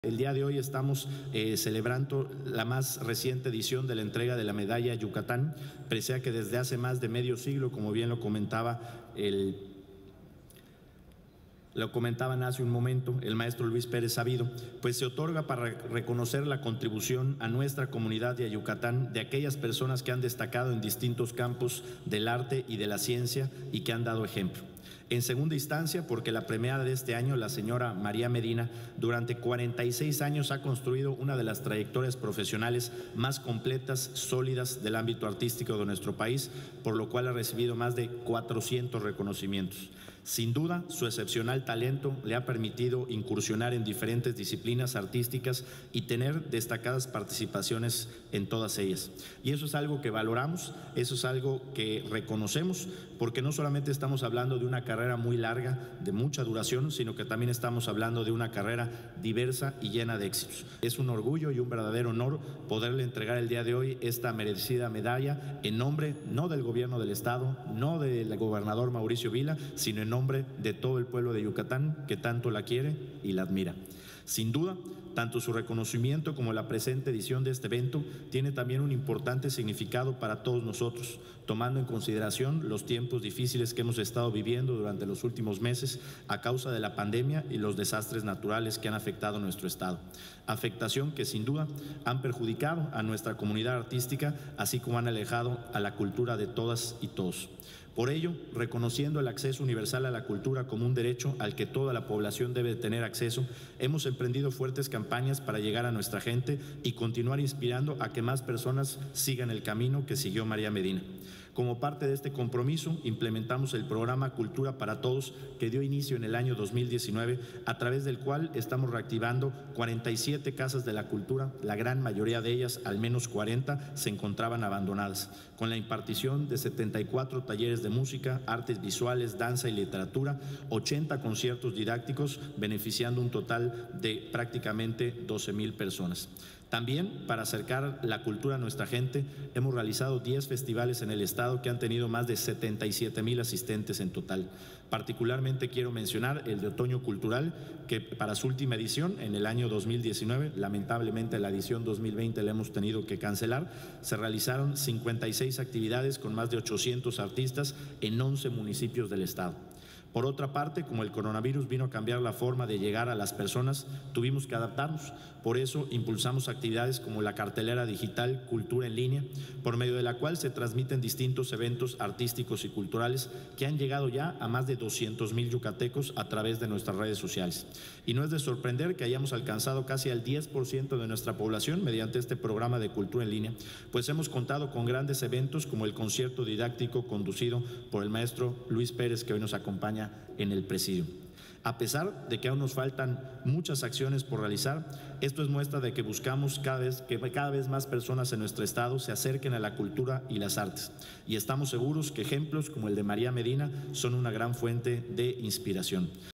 El día de hoy estamos celebrando la más reciente edición de la entrega de la medalla Yucatán, pese a que desde hace más de medio siglo, como bien lo comentaban hace un momento el maestro Luis Pérez Sabido, pues se otorga para reconocer la contribución a nuestra comunidad y a Yucatán de aquellas personas que han destacado en distintos campos del arte y de la ciencia y que han dado ejemplo. En segunda instancia, porque la premiada de este año, la señora María Medina, durante 46 años ha construido una de las trayectorias profesionales más completas, sólidas del ámbito artístico de nuestro país, por lo cual ha recibido más de 400 reconocimientos. Sin duda, su excepcional talento le ha permitido incursionar en diferentes disciplinas artísticas y tener destacadas participaciones en todas ellas. Y eso es algo que valoramos, eso es algo que reconocemos, porque no solamente estamos hablando de una carrera muy larga, de mucha duración, sino que también estamos hablando de una carrera diversa y llena de éxitos. Es un orgullo y un verdadero honor poderle entregar el día de hoy esta merecida medalla en nombre no del gobierno del estado, no del gobernador Mauricio Vila, sino en nombre de todo el pueblo de Yucatán que tanto la quiere y la admira. Sin duda, tanto su reconocimiento como la presente edición de este evento tiene también un importante significado para todos nosotros, tomando en consideración los tiempos difíciles que hemos estado viviendo durante los últimos meses a causa de la pandemia y los desastres naturales que han afectado a nuestro estado. Afectación que sin duda han perjudicado a nuestra comunidad artística, así como han alejado a la cultura de todas y todos. Por ello, reconociendo el acceso universal a la cultura como un derecho al que toda la población debe tener acceso, hemos emprendido fuertes campañas para llegar a nuestra gente y continuar inspirando a que más personas sigan el camino que siguió María Medina. Como parte de este compromiso, implementamos el programa Cultura para Todos, que dio inicio en el año 2019, a través del cual estamos reactivando 47 casas de la cultura. La gran mayoría de ellas, al menos 40, se encontraban abandonadas, con la impartición de 74 talleres de música, artes visuales, danza y literatura, 80 conciertos didácticos, beneficiando un total de prácticamente 12,000 personas. También, para acercar la cultura a nuestra gente, hemos realizado 10 festivales en el estado que han tenido más de 77,000 asistentes en total. Particularmente quiero mencionar el de Otoño Cultural, que para su última edición, en el año 2019, lamentablemente la edición 2020 la hemos tenido que cancelar, se realizaron 56 actividades con más de 800 artistas en 11 municipios del estado. Por otra parte, como el coronavirus vino a cambiar la forma de llegar a las personas, tuvimos que adaptarnos. Por eso impulsamos actividades como la cartelera digital Cultura en Línea, por medio de la cual se transmiten distintos eventos artísticos y culturales que han llegado ya a más de 200,000 yucatecos a través de nuestras redes sociales. Y no es de sorprender que hayamos alcanzado casi al 10% de nuestra población mediante este programa de Cultura en Línea, pues hemos contado con grandes eventos como el concierto didáctico conducido por el maestro Luis Pérez, que hoy nos acompaña en el presidio. A pesar de que aún nos faltan muchas acciones por realizar, esto es muestra de que buscamos que cada vez más personas en nuestro estado se acerquen a la cultura y las artes. Y estamos seguros que ejemplos como el de María Medina son una gran fuente de inspiración.